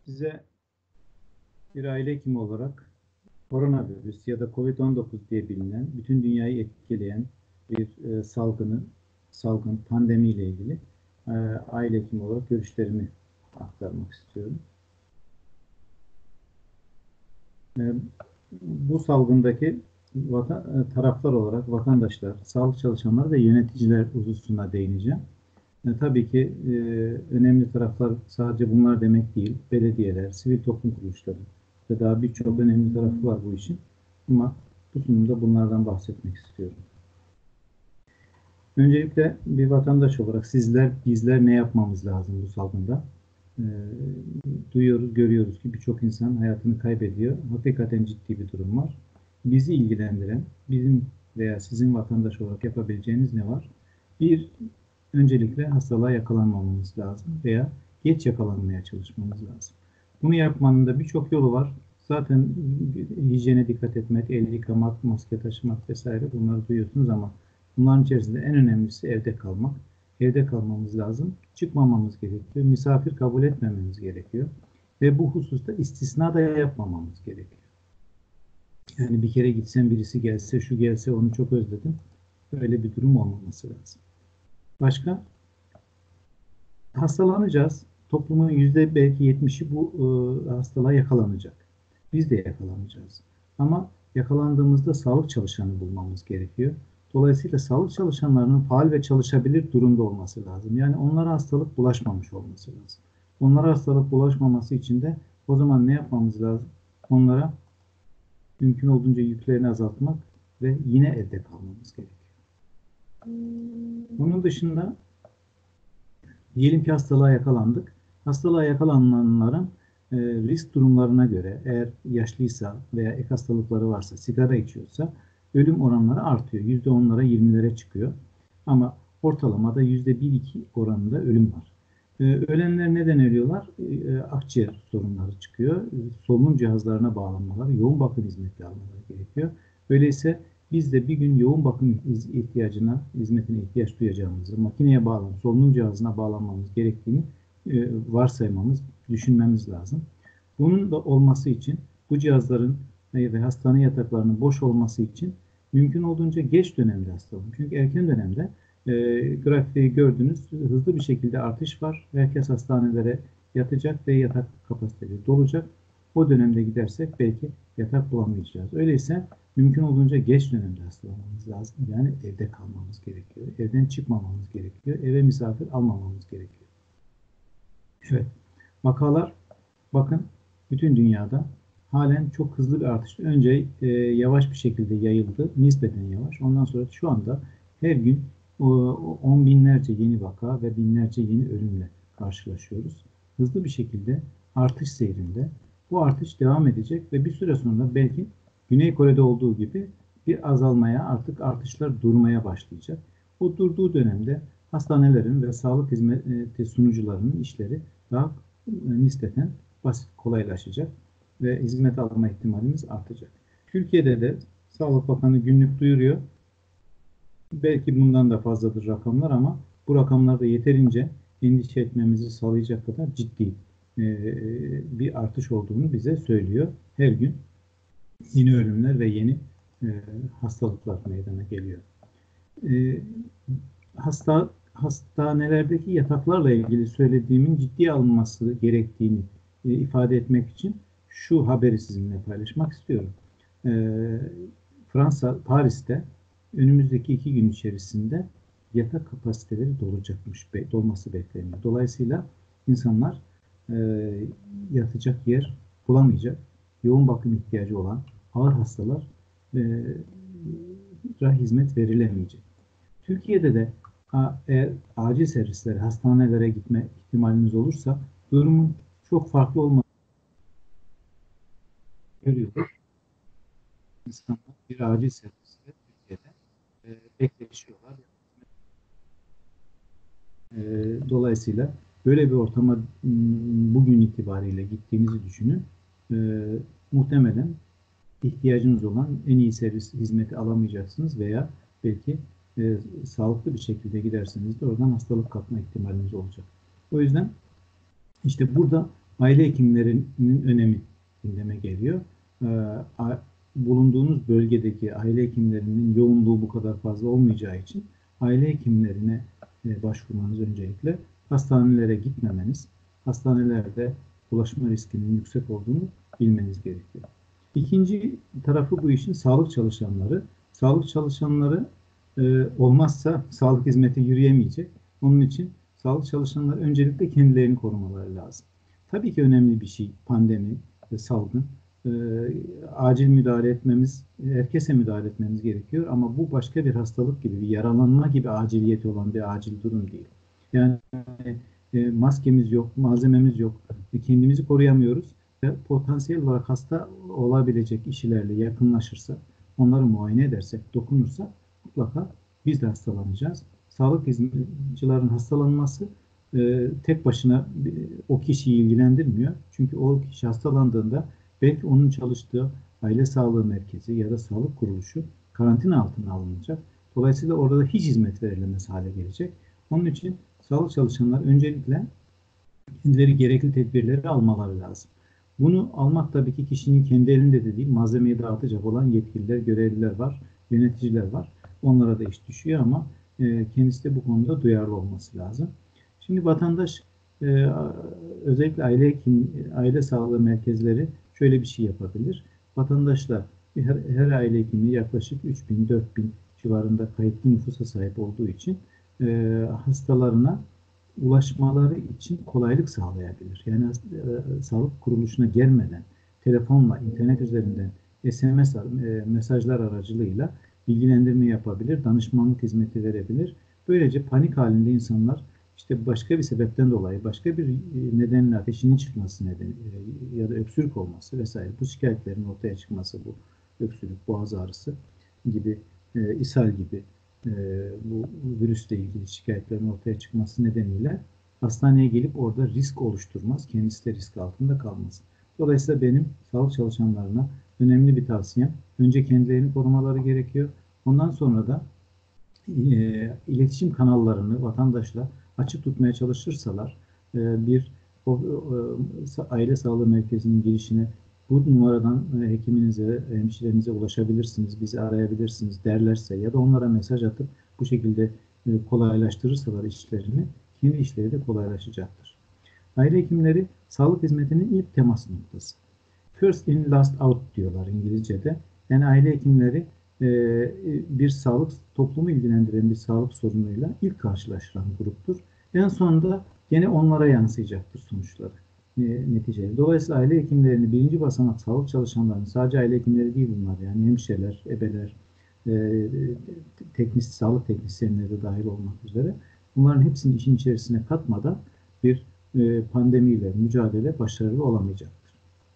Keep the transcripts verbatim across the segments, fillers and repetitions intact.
Size bir aile hekimi olarak koronavirüs ya da kovid on dokuz diye bilinen, bütün dünyayı etkileyen bir e, salgını, salgın, pandemiyle ilgili e, aile hekimi olarak görüşlerimi aktarmak istiyorum. E, bu salgındaki vatan, e, taraflar olarak vatandaşlar, sağlık çalışanları ve yöneticiler hususuna değineceğim. E, tabii ki e, önemli taraflar sadece bunlar demek değil. Belediyeler, sivil toplum kuruluşları ve daha birçok önemli tarafı var bu işin. Ama bu sunumda bunlardan bahsetmek istiyorum. Öncelikle bir vatandaş olarak sizler, bizler ne yapmamız lazım bu salgında? E, duyuyoruz, görüyoruz ki birçok insan hayatını kaybediyor. Hakikaten ciddi bir durum var. Bizi ilgilendiren, bizim veya sizin vatandaş olarak yapabileceğiniz ne var? Bir, öncelikle hastalığa yakalanmamamız lazım veya geç yakalanmaya çalışmamız lazım. Bunu yapmanın da birçok yolu var. Zaten hijyene dikkat etmek, el yıkamak, maske taşımak vesaire bunları duyuyorsunuz ama bunların içerisinde en önemlisi evde kalmak. Evde kalmamız lazım. Çıkmamamız gerekiyor. Misafir kabul etmememiz gerekiyor. Ve bu hususta istisna da yapmamamız gerekiyor. Yani bir kere gitsen birisi gelse, şu gelse onu çok özledim. Böyle bir durum olmaması lazım. Başka? Hastalanacağız. Toplumun yüzde belki yetmişi bu e, hastalığa yakalanacak. Biz de yakalanacağız. Ama yakalandığımızda sağlık çalışanı bulmamız gerekiyor. Dolayısıyla sağlık çalışanlarının faal ve çalışabilir durumda olması lazım. Yani onlara hastalık bulaşmamış olması lazım. Onlara hastalık bulaşmaması için de o zaman ne yapmamız lazım? Onlara mümkün olduğunca yüklerini azaltmak ve yine evde kalmamız gerekiyor. Bunun dışında diyelim ki hastalığa yakalandık. Hastalığa yakalananların e, risk durumlarına göre eğer yaşlıysa veya ek hastalıkları varsa, sigara içiyorsa ölüm oranları artıyor. yüzde onlara yirmilere çıkıyor. Ama ortalamada yüzde bir iki oranında ölüm var. E, ölenler neden ölüyorlar? E, akciğer sorunları çıkıyor. E, solunum cihazlarına bağlanmalar, yoğun bakım hizmeti almaları gerekiyor. Öyleyse biz de bir gün yoğun bakım ihtiyacına, hizmetine ihtiyaç duyacağımızı, makineye bağlanıp solunum cihazına bağlanmamız gerektiğini e, varsaymamız, düşünmemiz lazım. Bunun da olması için bu cihazların ve hastane yataklarının boş olması için mümkün olduğunca geç dönemde hastalanın. Çünkü erken dönemde e, grafiği gördünüz, hızlı bir şekilde artış var. Herkes hastanelere yatacak ve yatak kapasiteleri dolacak. O dönemde gidersek belki yatak bulamayacağız. Öyleyse mümkün olduğunca geç dönemde hastalanmamız lazım. Yani evde kalmamız gerekiyor. Evden çıkmamamız gerekiyor. Eve misafir almamamız gerekiyor. Evet. Vakalar bakın bütün dünyada halen çok hızlı bir artış. Önce e, yavaş bir şekilde yayıldı. Nispeten yavaş. Ondan sonra şu anda her gün o, on binlerce yeni vaka ve binlerce yeni ölümle karşılaşıyoruz. Hızlı bir şekilde artış seyrinde. Bu artış devam edecek ve bir süre sonra belki Güney Kore'de olduğu gibi bir azalmaya, artık artışlar durmaya başlayacak. O durduğu dönemde hastanelerin ve sağlık hizmeti sunucularının işleri daha nispeten basit, kolaylaşacak ve hizmet alma ihtimalimiz artacak. Türkiye'de de Sağlık Bakanı günlük duyuruyor. Belki bundan da fazladır rakamlar ama bu rakamlarda yeterince endişe etmemizi sağlayacak kadar ciddi bir artış olduğunu bize söylüyor. Her gün yeni ölümler ve yeni e, hastalıklar meydana geliyor. E, hasta hastanelerdeki yataklarla ilgili söylediğimin ciddiye alınması gerektiğini e, ifade etmek için şu haberi sizinle paylaşmak istiyorum. E, Fransa, Paris'te önümüzdeki iki gün içerisinde yatak kapasiteleri dolacakmış, dolması bekleniyor. Dolayısıyla insanlar e, yatacak yer bulamayacak, yoğun bakım ihtiyacı olan ağır hastalar e, hizmet verilemeyecek. Türkiye'de de eğer acil servislere, hastanelere gitme ihtimaliniz olursa durumun çok farklı olmadığını görüyoruz. İnsanlar bir acil serviste Türkiye'de e, bekleşiyorlar. E, dolayısıyla böyle bir ortama bugün itibariyle gittiğinizi düşünün. E, muhtemelen ihtiyacınız olan en iyi servis hizmeti alamayacaksınız veya belki e, sağlıklı bir şekilde giderseniz de oradan hastalık kapma ihtimaliniz olacak. O yüzden işte burada aile hekimlerinin önemi gündeme geliyor. Ee, bulunduğunuz bölgedeki aile hekimlerinin yoğunluğu bu kadar fazla olmayacağı için aile hekimlerine e, başvurmanız öncelikle, hastanelere gitmemeniz, hastanelerde bulaşma riskinin yüksek olduğunu bilmeniz gerekiyor. İkinci tarafı bu işin sağlık çalışanları. Sağlık çalışanları e, olmazsa sağlık hizmeti yürüyemeyecek. Onun için sağlık çalışanları öncelikle kendilerini korumaları lazım. Tabii ki önemli bir şey pandemi ve salgın. E, acil müdahale etmemiz, herkese müdahale etmemiz gerekiyor ama bu başka bir hastalık gibi, bir yaralanma gibi aciliyeti olan bir acil durum değil. Yani e, maskemiz yok, malzememiz yok, e, kendimizi koruyamıyoruz ve potansiyel olarak hasta olabilecek kişilerle yakınlaşırsa, onları muayene edersek, dokunursak mutlaka biz de hastalanacağız. Sağlık hizmetçilerin hastalanması e, tek başına e, o kişiyi ilgilendirmiyor. Çünkü o kişi hastalandığında belki onun çalıştığı aile sağlığı merkezi ya da sağlık kuruluşu karantina altına alınacak. Dolayısıyla orada da hiç hizmet verilemez hale gelecek. Onun için sağlık çalışanlar öncelikle kendileri gerekli tedbirleri almaları lazım. Bunu almak tabii ki kişinin kendi elinde de değil, malzemeyi dağıtacak olan yetkililer, görevliler var, yöneticiler var. Onlara da iş düşüyor ama e, kendisi de bu konuda duyarlı olması lazım. Şimdi vatandaş e, özellikle aile hekim, aile sağlığı merkezleri şöyle bir şey yapabilir. Vatandaşla her, her aile hekimi yaklaşık üç bin dört bin civarında kayıtlı nüfusa sahip olduğu için e, hastalarına ulaşmaları için kolaylık sağlayabilir. Yani e, sağlık kuruluşuna gelmeden telefonla, internet üzerinden S M S e, mesajlar aracılığıyla bilgilendirme yapabilir, danışmanlık hizmeti verebilir. Böylece panik halinde insanlar işte başka bir sebepten dolayı, başka bir nedenle ateşinin çıkması nedeni e, ya da öksürük olması vesaire bu şikayetlerin ortaya çıkması, bu öksürük, boğaz ağrısı gibi, e, ishal gibi e, bu virüsle ilgili şikayetlerin ortaya çıkması nedeniyle hastaneye gelip orada risk oluşturmaz. Kendisi de risk altında kalmaz. Dolayısıyla benim sağlık çalışanlarına önemli bir tavsiyem, önce kendilerini korumaları gerekiyor. Ondan sonra da e, iletişim kanallarını vatandaşla açık tutmaya çalışırsalar e, bir o, e, aile sağlığı merkezinin girişine bu numaradan e, hekiminize, hemşirenize ulaşabilirsiniz, bizi arayabilirsiniz derlerse ya da onlara mesaj atıp bu şekilde e, kolaylaştırırsalar işlerini, kendi işleri de kolaylaşacaktır. Aile hekimleri sağlık hizmetinin ilk temas noktası. First in, last out diyorlar İngilizce'de. Yani aile hekimleri e, bir sağlık, toplumu ilgilendiren bir sağlık sorunuyla ilk karşılaşılan gruptur. En sonunda gene onlara yansıyacaktır sonuçları, e, neticeleri. Dolayısıyla aile hekimlerini, birinci basamak sağlık çalışanlarını, sadece aile hekimleri değil bunlar, yani hemşireler, ebeler, e, teknis, sağlık teknisyenleri de dahil olmak üzere, bunların hepsini işin içerisine katmadan bir e, pandemiyle mücadele başarılı olamayacaktır.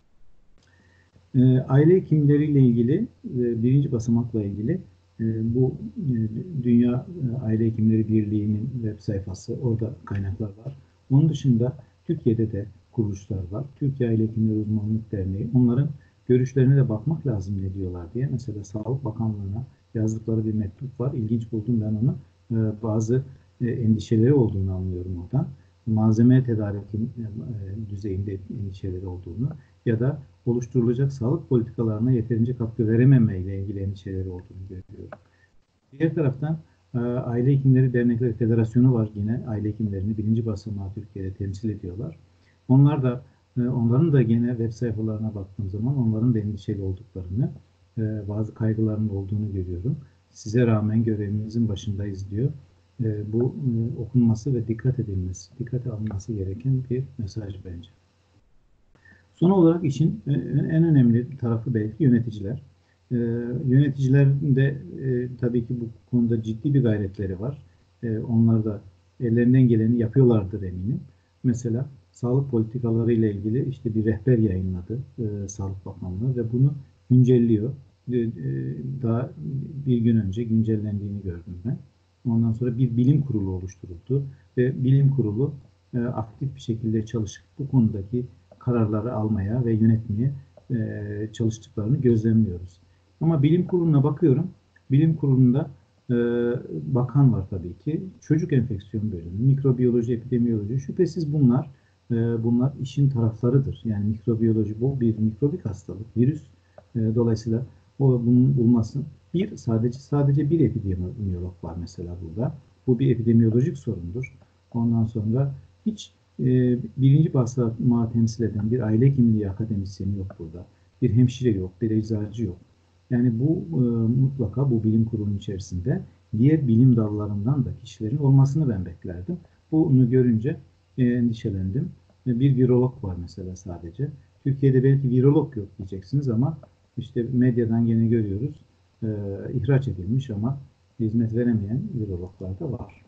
E, aile hekimleriyle ilgili, e, birinci basamakla ilgili e, bu e, Dünya Aile Hekimleri Birliği'nin web sayfası, orada kaynaklar var. Onun dışında Türkiye'de de kuruluşlar var. Türkiye Aile Hekimleri Uzmanlık Derneği. Onların görüşlerine de bakmak lazım ne diyorlar diye. Mesela Sağlık Bakanlığı'na yazdıkları bir mektup var. İlginç buldum ben onu. E, bazı e, endişeleri olduğunu anlıyorum oradan. Malzeme tedariki e, düzeyinde endişeleri olduğunu ya da oluşturulacak sağlık politikalarına yeterince katkı verememe ile ilgili endişeleri olduğunu görüyorum. Diğer taraftan e, Aile Hekimleri Dernekleri Federasyonu var, yine aile hekimlerini birinci basamağı Türkiye'de temsil ediyorlar. Onlar da e, onların da gene web sayfalarına baktığım zaman onların da endişeli olduklarını, e, bazı kaygılarının olduğunu görüyorum. Size rağmen görevinizin başındayız diyor. E, bu e, okunması ve dikkat edilmesi, dikkate alınması gereken bir mesaj bence. Son olarak işin en önemli tarafı belki yöneticiler. Ee, yöneticilerin de e, tabii ki bu konuda ciddi bir gayretleri var. E, onlar da ellerinden geleni yapıyorlardır eminim. Mesela sağlık politikaları ile ilgili işte bir rehber yayınladı e, Sağlık Bakanlığı ve bunu güncelliyor. E, e, daha bir gün önce güncellendiğini gördüm ben. Ondan sonra bir bilim kurulu oluşturuldu ve bilim kurulu e, aktif bir şekilde çalışıp bu konudaki kararları almaya ve yönetmeye e, çalıştıklarını gözlemliyoruz. Ama bilim kuruluna bakıyorum. Bilim kurulunda e, bakan var tabii ki. Çocuk enfeksiyon bölümü, mikrobiyoloji, epidemiyoloji. Şüphesiz bunlar E, bunlar işin taraflarıdır. Yani mikrobiyoloji bu bir mikrobik hastalık, virüs. E, dolayısıyla o bunun bulması bir sadece sadece bir epidemiyolog var mesela burada. Bu bir epidemiyolojik sorundur. Ondan sonra hiç e, birinci basamağı temsil eden bir aile hekimliği akademisyeni yok burada. Bir hemşire yok, bir eczacı yok. Yani bu e, mutlaka bu bilim kurulunun içerisinde diğer bilim dallarından da kişilerin olmasını ben beklerdim. Bunu görünce e, endişelendim. E, bir virolog var mesela sadece. Türkiye'de belki virolog yok diyeceksiniz ama işte medyadan gene görüyoruz. E, ihraç edilmiş ama hizmet veremeyen virologlar da var.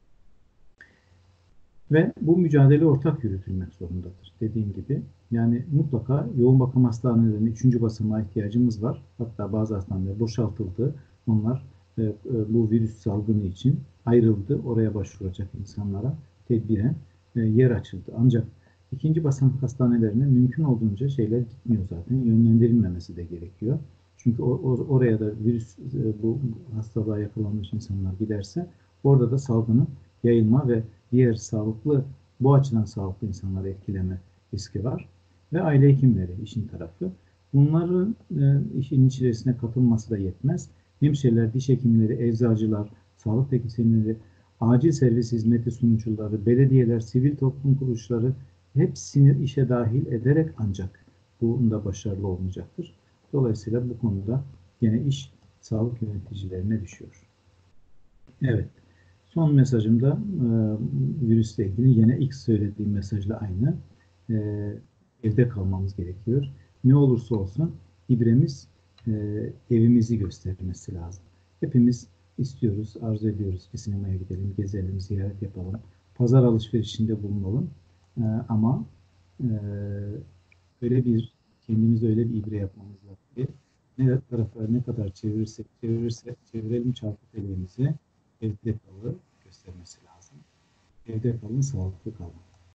Ve bu mücadele ortak yürütülmek zorundadır. Dediğim gibi yani mutlaka yoğun bakım hastanelerinde üçüncü basamağa ihtiyacımız var. Hatta bazı hastaneler boşaltıldı. Onlar e, e, bu virüs salgını için ayrıldı. Oraya başvuracak insanlara tedbiren e, yer açıldı. Ancak ikinci basamak hastanelerine mümkün olduğunca şeyler gitmiyor zaten. Yönlendirilmemesi de gerekiyor. Çünkü o, o, oraya da virüs e, bu hastalığa yakalanmış insanlar giderse orada da salgının yayılma ve diğer sağlıklı, bu açıdan sağlıklı insanları etkileme riski var. Ve aile hekimleri işin tarafı. Bunların e, işin içerisine katılması da yetmez. Hemşireler, diş hekimleri, eczacılar, sağlık teknisyenleri, acil servis hizmeti sunucuları, belediyeler, sivil toplum kuruluşları hepsini işe dahil ederek ancak bunda başarılı olmayacaktır. Dolayısıyla bu konuda yine iş sağlık yöneticilerine düşüyor. Evet. Son mesajım da e, virüsle ilgili yine ilk söylediğim mesajla aynı. E, evde kalmamız gerekiyor. Ne olursa olsun ibremiz e, evimizi göstermesi lazım. Hepimiz istiyoruz, arzu ediyoruz ki sinemaya gidelim, gezelim, ziyaret yapalım, pazar alışverişinde bulunalım. E, ama e, öyle bir kendimize öyle bir ibre yapmamız lazım ki ne tarafları ne kadar çevirirsek çevirirsek çevirelim çarpı eleğimizi evde kalı göstermesi lazım. Evde kalın, sağlıklı kalın.